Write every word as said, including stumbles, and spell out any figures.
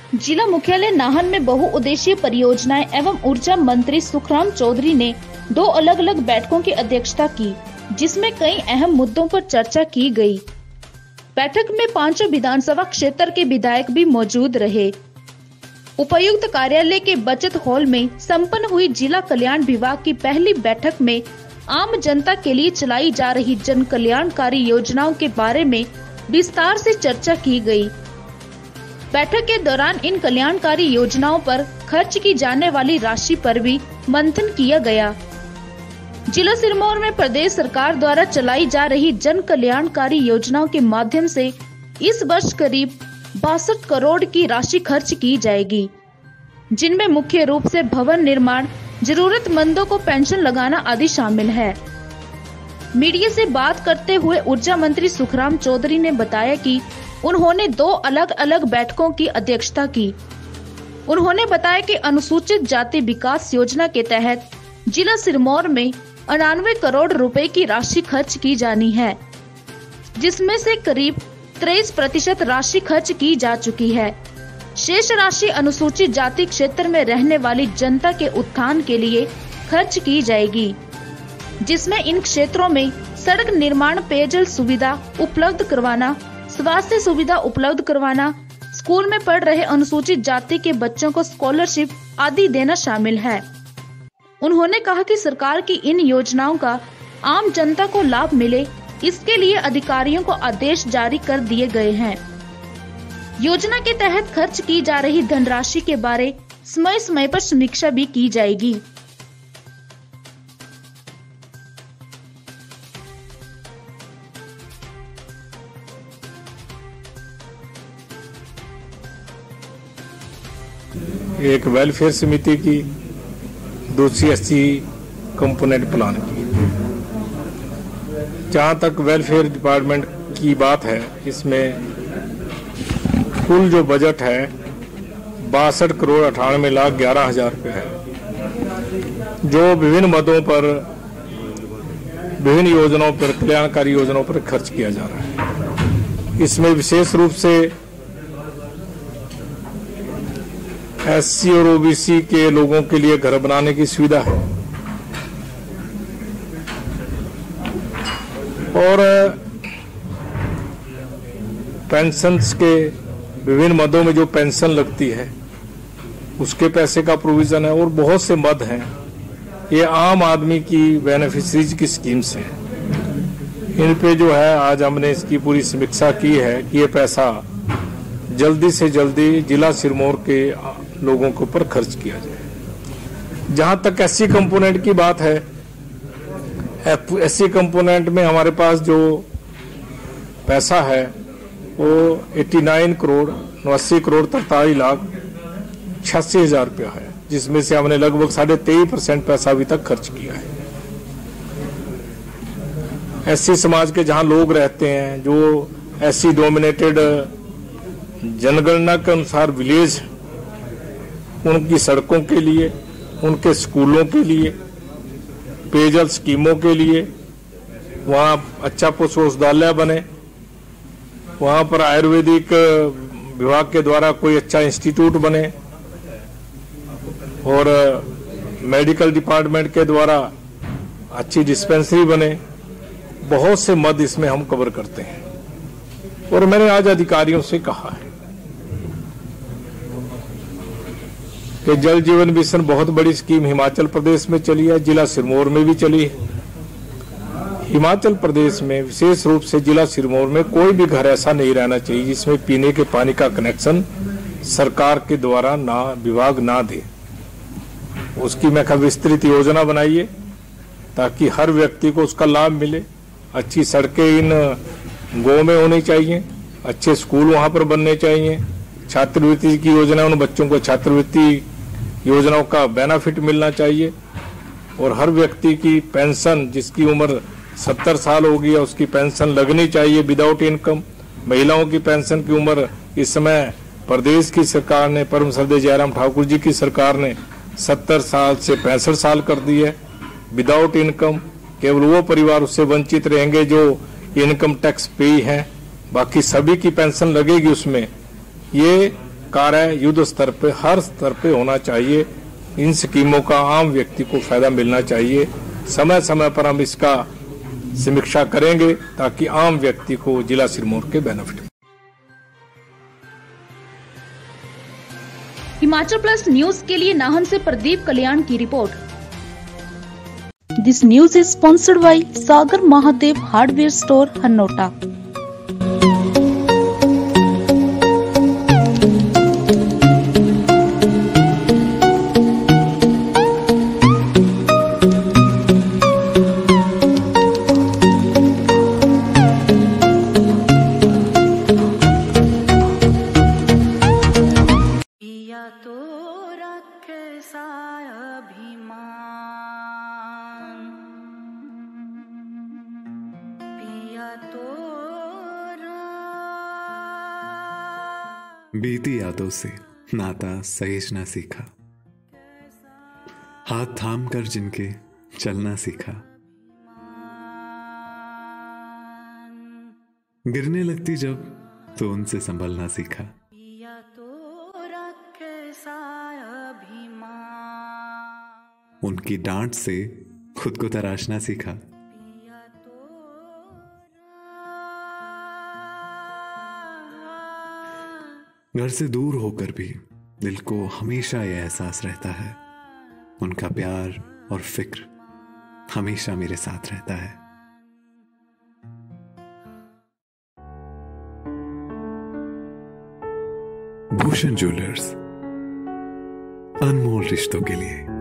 जिला मुख्यालय नाहन में बहुउद्देशीय परियोजनाएं एवं ऊर्जा मंत्री सुखराम चौधरी ने दो अलग अलग बैठकों की अध्यक्षता की, जिसमें कई अहम मुद्दों पर चर्चा की गई। बैठक में पांचों विधानसभा क्षेत्र के विधायक भी मौजूद रहे। उपायुक्त कार्यालय के बचत हॉल में संपन्न हुई जिला कल्याण विभाग की पहली बैठक में आम जनता के लिए चलाई जा रही जन कल्याणकारी योजनाओं के बारे में विस्तार से चर्चा की गई। बैठक के दौरान इन कल्याणकारी योजनाओं पर खर्च की जाने वाली राशि पर भी मंथन किया गया। जिला सिरमौर में प्रदेश सरकार द्वारा चलाई जा रही जन कल्याणकारी योजनाओं के माध्यम से इस वर्ष करीब बासठ करोड़ की राशि खर्च की जाएगी, जिनमें मुख्य रूप से भवन निर्माण, जरूरतमंदों को पेंशन लगाना आदि शामिल है। मीडिया से बात करते हुए ऊर्जा मंत्री सुखराम चौधरी ने बताया कि उन्होंने दो अलग अलग बैठकों की अध्यक्षता की। उन्होंने बताया कि अनुसूचित जाति विकास योजना के तहत जिला सिरमौर में अनानवे करोड़ रुपए की राशि खर्च की जानी है, जिसमें से करीब तेईस प्रतिशत राशि खर्च की जा चुकी है। शेष राशि अनुसूचित जाति क्षेत्र में रहने वाली जनता के उत्थान के लिए खर्च की जाएगी, जिसमें इन क्षेत्रों में सड़क निर्माण, पेयजल सुविधा उपलब्ध करवाना, स्वास्थ्य सुविधा उपलब्ध करवाना, स्कूल में पढ़ रहे अनुसूचित जाति के बच्चों को स्कॉलरशिप आदि देना शामिल है। उन्होंने कहा कि सरकार की इन योजनाओं का आम जनता को लाभ मिले, इसके लिए अधिकारियों को आदेश जारी कर दिए गए हैं। योजना के तहत खर्च की जा रही धनराशि के बारे समय समय पर समीक्षा भी की जाएगी। एक वेलफेयर समिति की, दूसरी एससी कंपोनेंट प्लान की। जहाँ तक वेलफेयर डिपार्टमेंट की बात है, इसमें कुल जो बजट है बासठ करोड़ अठानवे लाख ग्यारह हजार रुपये है, जो विभिन्न मदों पर, विभिन्न योजनाओं पर, कल्याणकारी योजनाओं पर खर्च किया जा रहा है। इसमें विशेष रूप से एससी और ओबीसी के लोगों के लिए घर बनाने की सुविधा है, और पेंशन्स के विभिन्न मदों में जो पेंशन लगती है उसके पैसे का प्रोविजन है, और बहुत से मद हैं। ये आम आदमी की बेनिफिशरीज की स्कीम्स हैं। इन पे जो है आज हमने इसकी पूरी समीक्षा की है कि ये पैसा जल्दी से जल्दी जिला सिरमौर के लोगों के ऊपर खर्च किया जाए। जहां तक एससी कंपोनेंट की बात है, एससी कंपोनेंट में हमारे पास जो पैसा है वो नवासी करोड़ नवासी करोड़ तरतालीस लाख छियासी हजार रुपया है, जिसमें से हमने लगभग साढ़े तेईस परसेंट पैसा अभी तक खर्च किया है। एससी समाज के जहां लोग रहते हैं, जो एससी डोमिनेटेड जनगणना के अनुसार विलेज, उनकी सड़कों के लिए, उनके स्कूलों के लिए, पेयजल स्कीमों के लिए, वहाँ अच्छा पशु औषधालय बने, वहाँ पर आयुर्वेदिक विभाग के द्वारा कोई अच्छा इंस्टीट्यूट बने, और मेडिकल डिपार्टमेंट के द्वारा अच्छी डिस्पेंसरी बने। बहुत से मद इसमें हम कवर करते हैं। और मैंने आज अधिकारियों से कहा है कि जल जीवन मिशन बहुत बड़ी स्कीम हिमाचल प्रदेश में चली है, जिला सिरमौर में भी चली है। हिमाचल प्रदेश में विशेष रूप से जिला सिरमौर में कोई भी घर ऐसा नहीं रहना चाहिए जिसमें पीने के पानी का कनेक्शन सरकार के द्वारा ना विभाग ना दे। उसकी मैं कहा विस्तृत योजना बनाइए ताकि हर व्यक्ति को उसका लाभ मिले। अच्छी सड़कें इन गाँव में होनी चाहिए, अच्छे स्कूल वहां पर बनने चाहिए, छात्रवृत्ति की योजना, उन बच्चों को छात्रवृत्ति योजनाओं का बेनिफिट मिलना चाहिए, और हर व्यक्ति की पेंशन, जिसकी उम्र सत्तर साल हो गई है, उसकी पेंशन लगनी चाहिए विदाउट इनकम। महिलाओं की पेंशन की उम्र इस समय प्रदेश की सरकार ने, परम श्रद्धेय जयराम ठाकुर जी की सरकार ने सत्तर साल से पैंसठ साल कर दी है विदाउट इनकम। केवल वो परिवार उससे वंचित रहेंगे जो इनकम टैक्स पे हैं, बाकी सभी की पेंशन लगेगी उसमें। ये कार्य युद्ध स्तर पे हर स्तर पे होना चाहिए। इन स्कीमों का आम व्यक्ति को फायदा मिलना चाहिए। समय समय पर हम इसका समीक्षा करेंगे ताकि आम व्यक्ति को जिला सिरमौर के बेनिफिट। हिमाचल प्लस न्यूज के लिए नाहन से प्रदीप कल्याण की रिपोर्ट। This news is sponsored by Sagar Mahadev hardware store Hanota. बीती यादों से नाता सहेजना सीखा, हाथ थाम कर जिनके चलना सीखा, गिरने लगती जब तो उनसे संभलना सीखा। उनकी डांट से खुद को तराशना सीखा। घर से दूर होकर भी दिल को हमेशा यह एहसास रहता है, उनका प्यार और फिक्र हमेशा मेरे साथ रहता है। भूषण ज्वेलर्स, अनमोल रिश्तों के लिए।